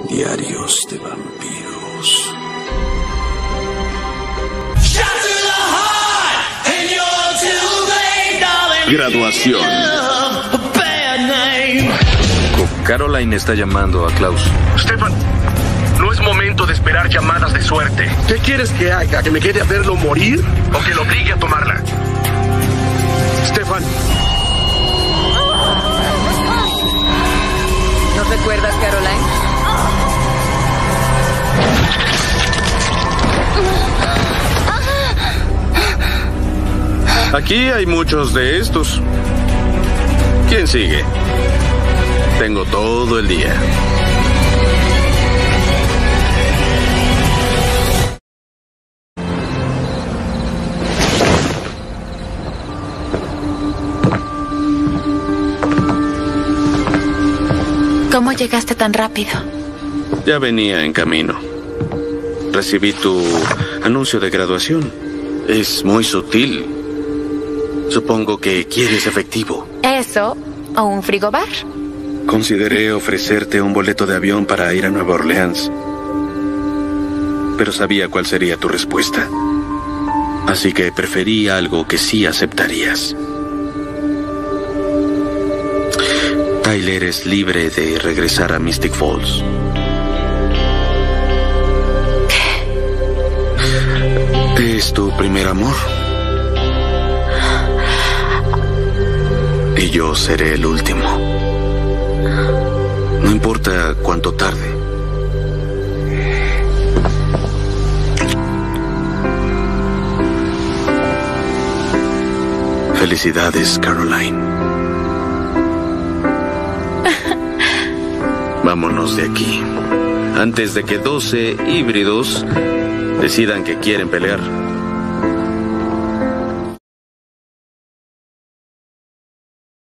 Diarios de vampiros. Graduación. Caroline está llamando a Klaus. Stefan, no es momento de esperar llamadas de suerte. ¿Qué quieres que haga? ¿Que me quede a verlo morir? ¿O que lo obligue a tomarla? Stefan. ¿No recuerdas, Caroline? Aquí hay muchos de estos. ¿Quién sigue? Tengo todo el día. ¿Cómo llegaste tan rápido? Ya venía en camino. Recibí tu anuncio de graduación. Es muy sutil. Supongo que quieres efectivo. ¿Eso o un frigobar? Consideré ofrecerte un boleto de avión para ir a Nueva Orleans, pero sabía cuál sería tu respuesta. Así que preferí algo que sí aceptarías. Tyler es libre de regresar a Mystic Falls. Es tu primer amor. Y yo seré el último. No importa cuánto tarde. Felicidades, Caroline. Vámonos de aquí, antes de que 12 híbridos decidan que quieren pelear.